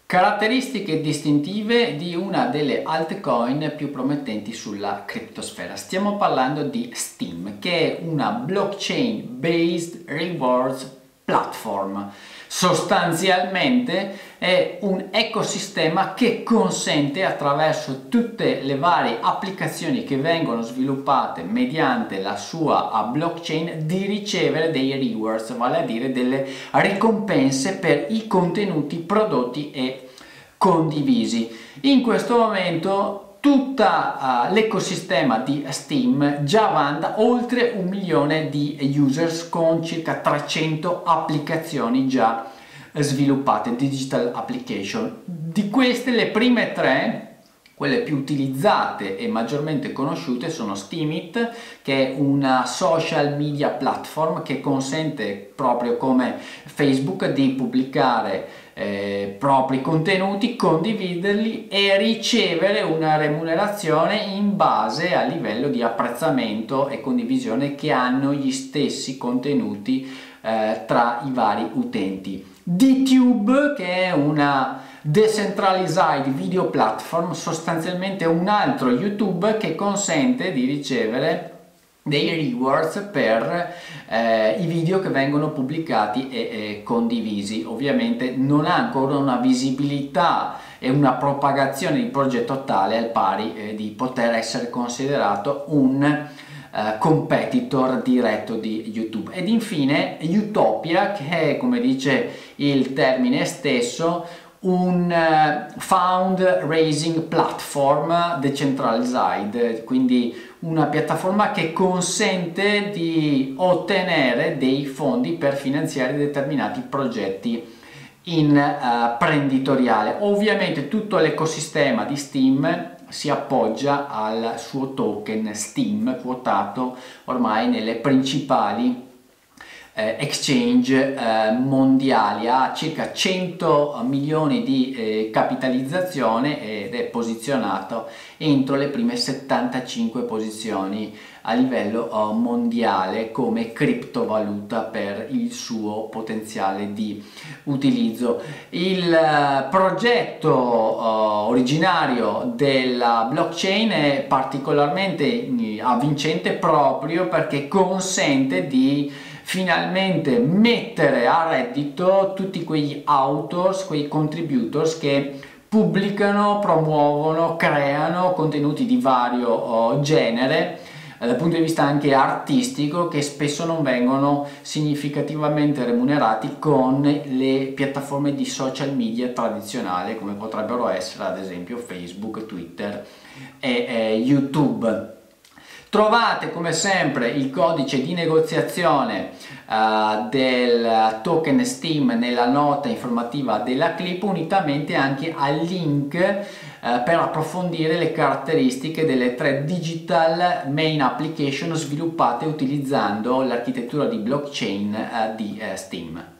Caratteristiche distintive di una delle altcoin più promettenti sulla criptosfera. Stiamo parlando di Steem, che è una blockchain based rewards platform. Sostanzialmente è un ecosistema che consente, attraverso tutte le varie applicazioni che vengono sviluppate mediante la sua blockchain, di ricevere dei rewards, vale a dire delle ricompense per i contenuti prodotti e condivisi. In questo momento tutto l'ecosistema di Steem già vanta oltre 1 milione di users, con circa 300 applicazioni già sviluppate, digital application. Di queste le prime 3, quelle più utilizzate e maggiormente conosciute, sono Steemit, che è una social media platform che consente, proprio come Facebook, di pubblicare propri contenuti, condividerli e ricevere una remunerazione in base al livello di apprezzamento e condivisione che hanno gli stessi contenuti tra i vari utenti. DTube, che è una decentralized video platform, sostanzialmente un altro YouTube che consente di ricevere dei rewards per i video che vengono pubblicati e condivisi. Ovviamente non ha ancora una visibilità e una propagazione di progetto tale al pari di poter essere considerato un competitor diretto di YouTube. Ed infine Utopia, che è, come dice il termine stesso, un fundraising platform decentralized, quindi una piattaforma che consente di ottenere dei fondi per finanziare determinati progetti imprenditoriali. Ovviamente tutto l'ecosistema di Steem si appoggia al suo token Steem, quotato ormai nelle principali exchange mondiali. Ha circa 100 milioni di capitalizzazione ed è posizionato entro le prime 75 posizioni a livello mondiale come criptovaluta per il suo potenziale di utilizzo. Il progetto originario della blockchain è particolarmente avvincente proprio perché consente di finalmente mettere a reddito tutti quegli authors, quei contributors che pubblicano, promuovono, creano contenuti di vario genere dal punto di vista anche artistico, che spesso non vengono significativamente remunerati con le piattaforme di social media tradizionali, come potrebbero essere ad esempio Facebook, Twitter e YouTube. Trovate come sempre il codice di negoziazione del token Steem nella nota informativa della clip, unitamente anche al link per approfondire le caratteristiche delle 3 digital main application sviluppate utilizzando l'architettura di blockchain di Steem.